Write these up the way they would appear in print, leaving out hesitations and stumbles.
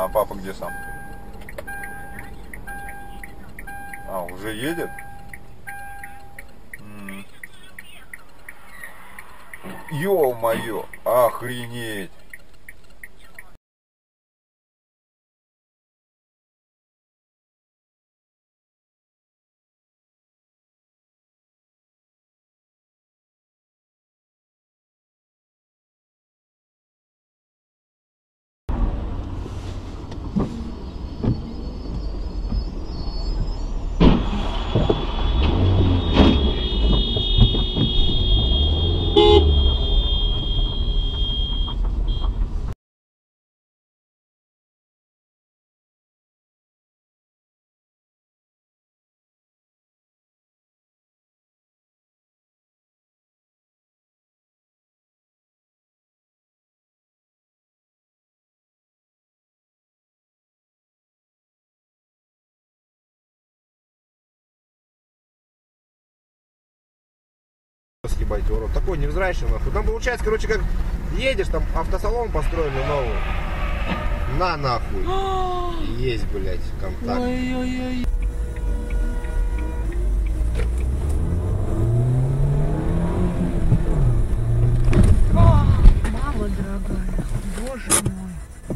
А папа где сам? А, уже едет? Ё-моё, охренеть! Съебать его рот. Такой невзрачный нахуй. Там получается, короче, как едешь, там автосалон построили новый. На нахуй. Есть, блядь, контакт. Ой-ой-ой. Мама дорогая, боже мой.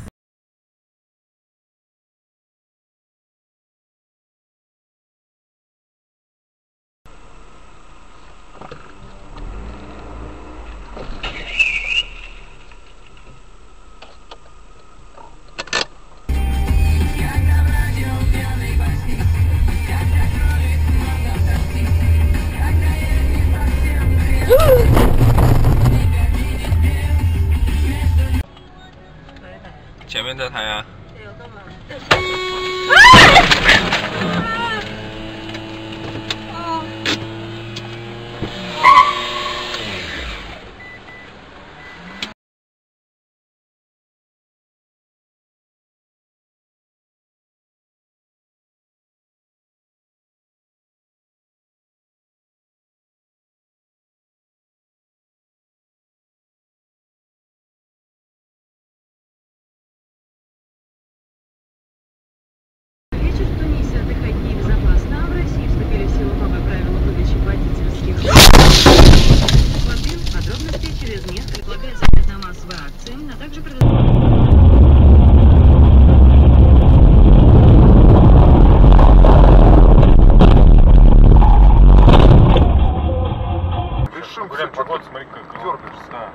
前面这台啊。Блин, погода, смотри, как дергаешься. Да.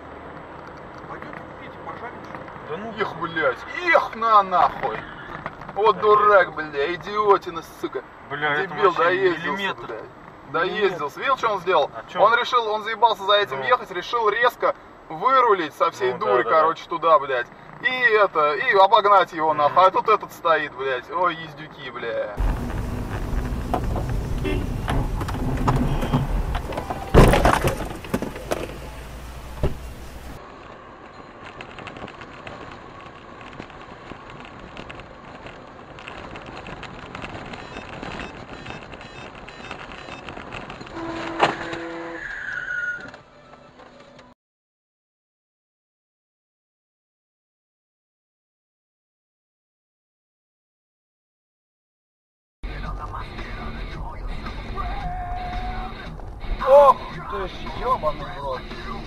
Пойдем купить, пожарим. Да ну, Эх, блядь, эх на нахуй. Вот дурак, бля, идиотина, сука. бля, Дебил, доездился, блядь. Доездился. Видел, что он сделал? Он решил, он заебался за этим ехать, решил резко вырулить со всей дури, короче, туда, блядь. И обогнать его нахуй. А тут этот стоит, блядь. Ой, ездюки, бля. Ох ты ж, ёбаный в рот.